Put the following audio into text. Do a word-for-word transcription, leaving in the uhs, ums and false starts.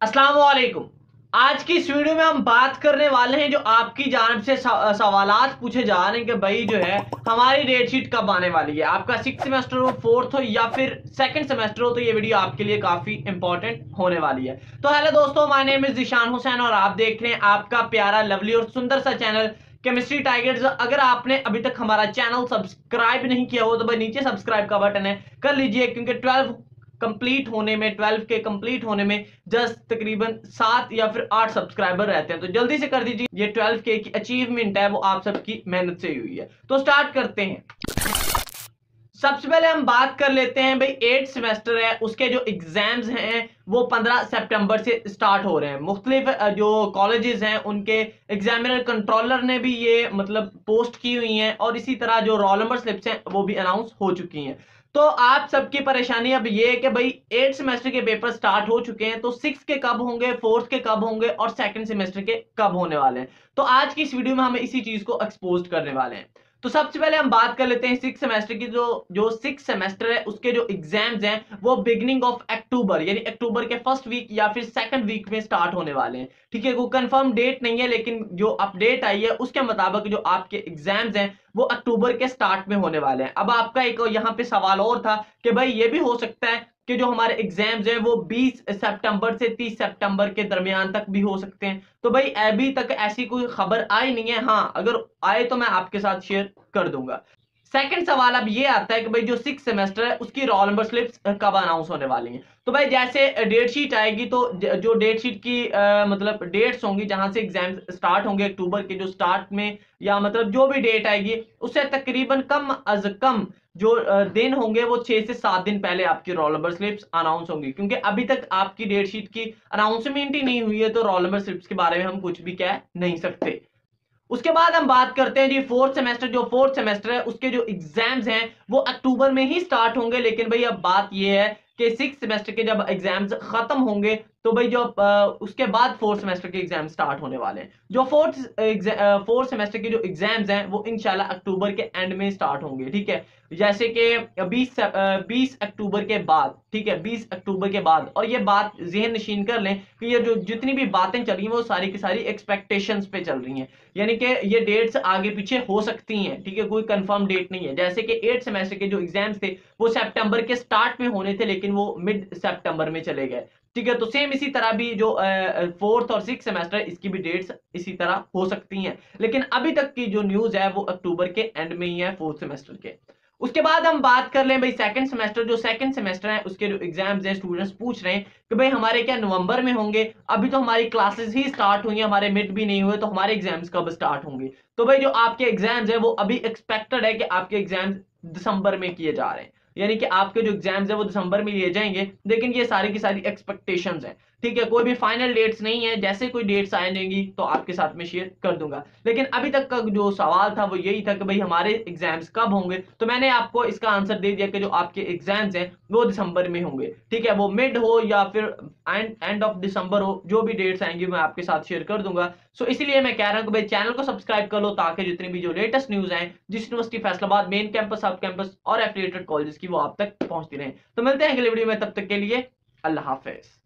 अस्सलाम वालेकुम। आज की इस वीडियो में हम बात करने वाले हैं जो आपकी जानिब से सवालात पूछे जा रहे हैं कि भाई जो है हमारी डेट शीट कब आने वाली है। आपका सिक्स सेमेस्टर हो, फोर्थ हो या फिर सेकंड सेमेस्टर हो, तो ये वीडियो आपके लिए काफी इंपॉर्टेंट होने वाली है। तो हेलो दोस्तों, my name is Zeeshan Hussain और आप देख रहे हैं आपका प्यारा, लवली और सुंदर सा चैनल केमिस्ट्री टाइगर्स। अगर आपने अभी तक हमारा चैनल सब्सक्राइब नहीं किया हो तो भाई नीचे सब्सक्राइब का बटन है, कर लीजिए, क्योंकि ट्वेल्व कंप्लीट होने में ट्वेल्व के कंप्लीट होने में जस्ट तकरीबन सात या फिर आठ सब्सक्राइबर रहते हैं, तो जल्दी से कर दीजिए। ये ट्वेल्व के की अचीवमेंट है, वो आप सबकी मेहनत से ही हुई है। तो स्टार्ट करते हैं। सबसे पहले हम बात कर लेते हैं भाई, एट सेमेस्टर है उसके जो एग्जाम्स हैं वो पंद्रह सितंबर से स्टार्ट हो रहे हैं। मुख्तलिफ जो कॉलेजेस हैं उनके एग्जामिनर कंट्रोलर ने भी ये मतलब पोस्ट की हुई हैं, और इसी तरह जो रोल नंबर स्लिप्स हैं वो भी अनाउंस हो चुकी हैं। तो आप सबकी परेशानी अब ये है कि भाई एट सेमेस्टर के पेपर स्टार्ट हो चुके हैं, तो सिक्स के कब होंगे, फोर्थ के कब होंगे और सेकंड सेमेस्टर के कब होने वाले हैं। तो आज की इस वीडियो में हम इसी चीज को एक्सपोज करने वाले हैं। तो सबसे पहले हम बात कर लेते हैं सिक्स सेमेस्टर की। जो जो सिक्स सेमेस्टर है उसके जो एग्जाम्स हैं वो बिगिनिंग ऑफ अक्टूबर यानी अक्टूबर के फर्स्ट वीक या फिर सेकंड वीक में स्टार्ट होने वाले हैं। ठीक है, कोई कंफर्म डेट नहीं है, लेकिन जो अपडेट आई है उसके मुताबिक जो आपके एग्जाम्स हैं वो अक्टूबर के स्टार्ट में होने वाले हैं। अब आपका एक यहाँ पे सवाल और था कि भाई ये भी हो सकता है कि जो हमारे एग्जाम्स हैं वो बीस सितंबर से तीस सितंबर के दरमियान तक भी हो सकते हैं। तो भाई अभी तक ऐसी कोई खबर आई नहीं है, हाँ अगर आए तो मैं आपके साथ शेयर कर दूंगा। सेकंड सवाल अब ये आता है कि भाई जो सिक्स सेमेस्टर है उसकी रोल नंबर स्लिप्स कब अनाउंस होने वाली हैं। तो भाई जैसे डेट शीट आएगी तो जो डेट शीट की आ, मतलब डेट्स होंगी जहां से एग्जाम स्टार्ट होंगे अक्टूबर के जो स्टार्ट में, या मतलब जो भी डेट आएगी उससे तकरीबन कम अज कम जो दिन होंगे वो छह से सात दिन पहले आपकी रोल नंबर स्लिप्स अनाउंस होंगी, क्योंकि अभी तक आपकी डेट शीट की अनाउंसमेंट ही नहीं हुई है, तो रोल नंबर स्लिप्स के बारे में हम कुछ भी कह नहीं सकते। उसके बाद हम बात करते हैं जी फोर्थ सेमेस्टर। जो फोर्थ सेमेस्टर है उसके जो एग्जाम्स हैं वो अक्टूबर में ही स्टार्ट होंगे, लेकिन भाई अब बात ये है कि सिक्स सेमेस्टर के जब एग्जाम्स खत्म होंगे तो भाई जो आ, उसके बाद फोर्थ सेमेस्टर के एग्जाम स्टार्ट होने वाले हैं। जो फोर्थ फोर्थ सेमेस्टर के जो एग्जाम्स हैं वो इंशाल्लाह अक्टूबर के एंड में स्टार्ट होंगे। ठीक है, जैसे कि बीस बीस अक्टूबर के बाद, ठीक है बीस अक्टूबर के बाद। और ये बात जहन नशीन कर लें कि ये जो जितनी भी बातें चल रही हैं वो सारी की सारी एक्सपेक्टेशंस पे चल रही हैं, यानी कि ये डेट्स आगे पीछे हो सकती हैं। ठीक है, कोई कंफर्म डेट नहीं है। जैसे कि एट सेमेस्टर के जो एग्जाम्स थे वो सितंबर के स्टार्ट में होने थे, लेकिन वो मिड सितंबर में चले गए। ठीक है, तो सेम इसी तरह भी जो फोर्थ और सिक्स सेमेस्टर इसकी भी डेट्स इसी तरह हो सकती हैं, लेकिन अभी तक की जो न्यूज है वो अक्टूबर के एंड में ही है फोर्थ सेमेस्टर के। उसके बाद हम बात कर लें भाई सेकंड सेमेस्टर। जो सेकंड सेमेस्टर है उसके जो एग्जाम्स हैं स्टूडेंट्स पूछ रहे हैं कि भाई हमारे क्या नवंबर में होंगे, अभी तो हमारी क्लासेस ही स्टार्ट हुई हैं, हमारे मिड भी नहीं हुए, तो हमारे एग्जाम्स कब स्टार्ट होंगे। तो भाई जो आपके एग्जाम्स है वो अभी एक्सपेक्टेड है कि आपके एग्जाम्स दिसंबर में किए जा रहे हैं, यानी कि आपके जो एग्जाम्स है वो दिसंबर में लिए जाएंगे, लेकिन ये सारी की सारी एक्सपेक्टेशंस है। ठीक है, कोई भी फाइनल डेट्स नहीं है, जैसे कोई डेट्स आ जाएंगी तो आपके साथ में शेयर कर दूंगा। लेकिन अभी तक का जो सवाल था वो यही था कि भाई हमारे एग्जाम्स कब होंगे, तो मैंने आपको इसका आंसर दे दिया कि जो आपके एग्जाम्स हैं वो दिसंबर में होंगे। ठीक है, वो मिड हो या फिर एंड एंड ऑफ दिसंबर हो, जो भी डेट्स आएंगी मैं आपके साथ शेयर कर दूंगा। सो इसलिए मैं कह रहा हूं कि भाई चैनल को सब्सक्राइब कर लो, ताकि जितनी भी जो लेटेस्ट न्यूज है जिस यूनिवर्सिटी फैसलाबाद मेन कैंपस, सब कैंपस और एफिलिएटेड कॉलेजेस की, वो आप तक पहुंचती रहे। तो मिलते हैं अगले वीडियो में, तब तक के लिए अल्लाह हाफिज।